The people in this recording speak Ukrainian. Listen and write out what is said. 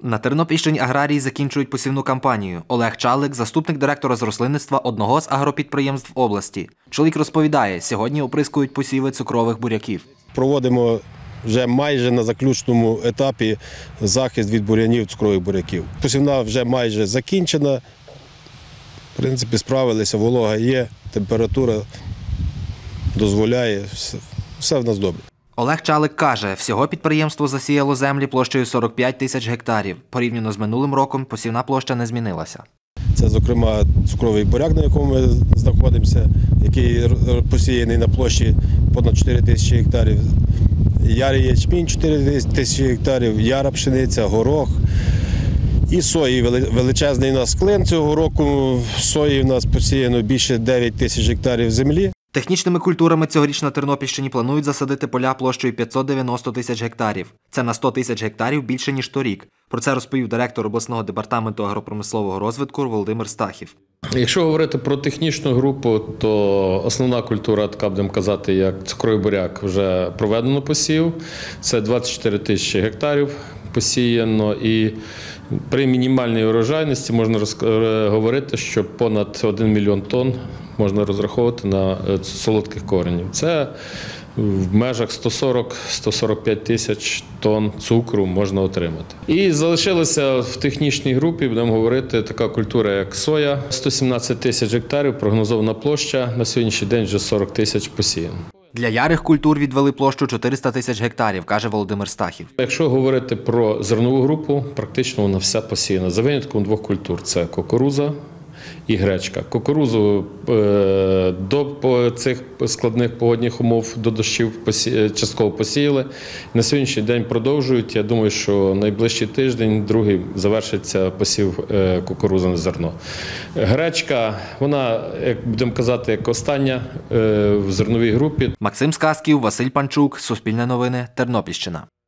На Тернопільщині аграрії закінчують посівну кампанію. Олег Чалик – заступник директора з рослинництва одного з агропідприємств області. Чоловік розповідає, сьогодні оприскують посіви цукрових буряків. Проводимо вже майже на заключному етапі захист від бур'янів цукрових буряків. Посівна вже майже закінчена. В принципі, справилися, волога є, температура дозволяє, все в нас добре. Олег Чалик каже, всього підприємство засіяло землі площею 45 тисяч гектарів. Порівняно з минулим роком посівна площа не змінилася. Це, зокрема, цукровий буряк, на якому ми знаходимося, який посіяний на площі понад 4 тисячі гектарів. Ярий ячмінь 4 тисячі гектарів, яра пшениця, горох. І сої величезний у нас клин цього року. Сої у нас посіяно більше 9 тисяч гектарів землі. Технічними культурами цьогоріч на Тернопільщині планують засадити поля площею 590 тисяч гектарів. Це на 100 тисяч гектарів більше, ніж торік. Про це розповів директор обласного департаменту агропромислового розвитку Володимир Стахів. Якщо говорити про технічну групу, то основна культура, така будемо казати, як цукровий буряк, вже проведено посів. Це 24 тисячі гектарів посіяно, і при мінімальній урожайності можна говорити, що понад 1 мільйон тонн можна розраховувати на солодких коренів. Це в межах 140-145 тисяч тонн цукру можна отримати. І залишилася в технічній групі, будемо говорити, така культура, як соя. 117 тисяч гектарів, прогнозована площа, на сьогоднішній день вже 40 тисяч посіяно. Для ярих культур відвели площу 400 тисяч гектарів, каже Володимир Стахів. Якщо говорити про зернову групу, практично вона вся посіяна. За винятком двох культур – це кукурудза і гречка. Кукурудзу до цих складних погодних умов, до дощів частково посіяли. На сьогоднішній день продовжують. Я думаю, що найближчий тиждень, другий, завершиться посів кукурудзи на зерно. Гречка, вона, як будемо казати, як остання в зерновій групі. Максим Сказків, Василь Панчук, Суспільне новини, Тернопільщина.